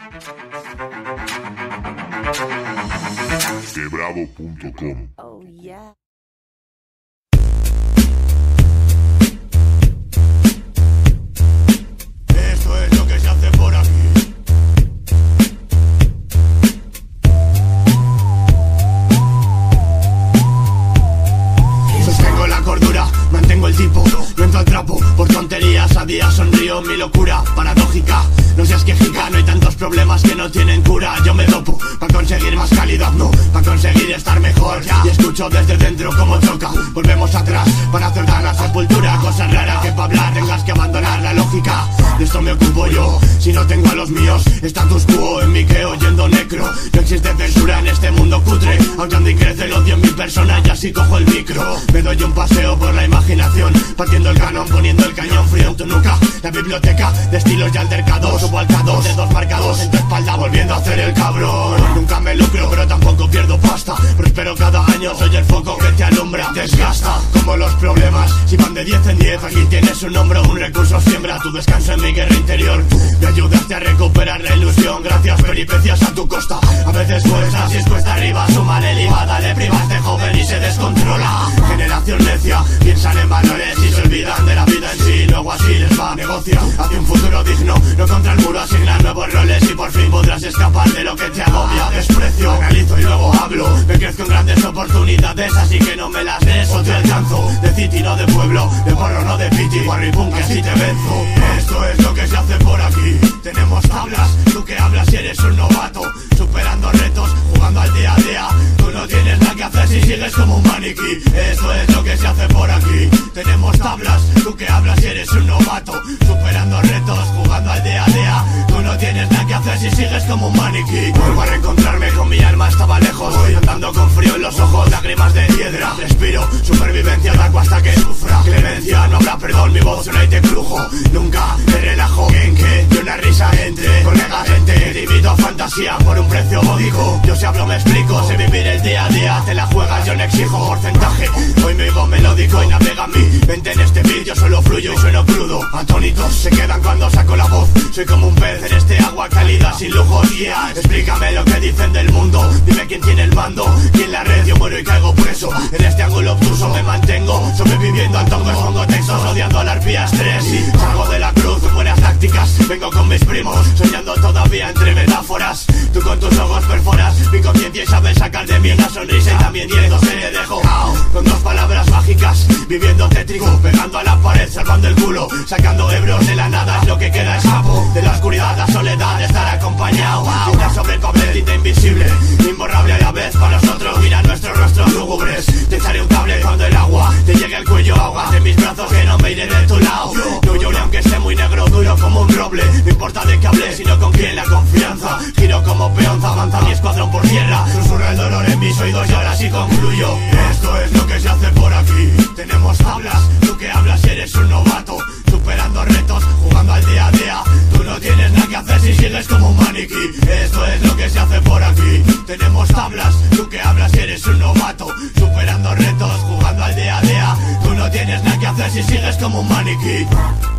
Quebravo.com. Oh yeah. Esto es lo que se hace por aquí. Sostengo la cordura, mantengo el tipo, no entro al trapo, por tonterías a día sonrío mi locura paradójica. No seas quejica, no hay tantos problemas que no tienen cura. Yo me dopo, para conseguir más calidad, no, para conseguir estar mejor. Y escucho desde dentro como choca, volvemos atrás para acertar la sepultura. Cosas raras que para hablar tengas que abandonar la lógica. De esto me ocupo yo, si no tengo a los míos. Status quo en mi que oyendo necro. No existe censura en este mundo cutre. Aullando y crece el odio en mi persona y así cojo el micro. Me doy un paseo por la imaginación, partiendo el canon, poniendo el cañón frío en tu nuca. La biblioteca de estilos y altercados, subo al K2, dedos marcados en tu espalda, volviendo a hacer el cabrón. Nunca me lucro, pero tampoco pierdo pasta. Prospero cada año, soy el foco que te alumbra. Desgasta, como los problemas, si van de 10 en 10. Aquí tienes un hombro, un recurso, siembra tu descanso en mi guerra interior. Me ayudaste a recuperar la ilusión, gracias peripecias a tu costa. A veces cuesta, si es cuesta arriba, súmale el IVA, dale privas de joven y se descontrola. Generación necia, piensan en valores y se olvidan de la vida en sí. Luego así les va, negocia hacia un futuro digno, no contra el muro, asignar nuevos roles y por fin podrás escapar de lo que te agobia. Desprecio, analizo y luego hablo, me crezco en grandes oportunidades, así que no me las des o te alcanzo. De city no de pueblo, de porro no de piti, Warry Punk que así te venzo. Esto es lo que se hace por aquí, tenemos tablas, tú que hablas y eres un novato, superando retos, jugando al día a día. Tú no tienes nada que hacer si sigues como un maniquí. Esto es lo que se hace por aquí, tenemos tablas, tú que hablas y eres un novato, superando retos, jugando al día a día. Tú no tienes nada que hacer si sigues como un maniquí. Vuelvo a reencontrarme con mi alma, estaba lejos, voy andando con frío en los ojos, lágrimas de piedra. Respiro, supervivencia, ataco hasta que sufra. Clemencia, no habrá perdón, mi voz suena y te crujo. Nunca me relajo, en que yo una risa entre colegas, gente. Te invito a fantasía por un precio módico. Yo si hablo me explico, sé vivir el día a día. Te la juegas, yo no exijo porcentaje. Hoy me oigo melódico y navega mi mente en este beat. Yo solo fluyo y sueno crudo. Atónitos se quedan cuando saco la voz. Soy como un pez en este agua cálida sin lujos. Yeah, explícame lo que dicen del mundo. Dime quién tiene el mando, quién la red. Yo muero y caigo preso en este ángulo obtuso. Me mantengo sobreviviendo al tongo. Expongo textos odiando a la arpía estrés. Y salgo de la cruz con buenas tácticas. Vengo con mis primos, soñando todavía entre metáforas. Tú con tus ojos perforas mi conciencia y sabes sacar de mí una sonrisa. Y también yéndose le dejo con dos palabras mágicas, viviendo tétrico, pegando a la pared, salvando el culo, sacando hebros de la nada. Es lo que queda, escapo de la oscuridad, la soledad de estar acompañado. Tinta sobre el papel, tinta invisible, imborrable a la vez para nosotros. Mira nuestros rostros lúgubres. Te echaré un cable cuando el agua te llegue al cuello. Ahogas en mis brazos que no me iré de tu lado. No lloré aunque esté muy negro, duro como un roble. No importa de qué hablé, sino con quién la confianza. Giro como peonza, avanza mi escuadrón por tierra. Susurra el dolor en mis oídos y ahora sí concluyo. Esto es lo que se hace por aquí, tenemos tablas, tú que hablas y eres un novato, superando retos, jugando al día a día. Tú no tienes nada que hacer si sigues como un maniquí. Esto es lo que se hace por aquí, tenemos tablas, tú que hablas y eres un novato, superando retos, jugando al día a día. Tú no tienes nada que hacer si sigues como un maniquí.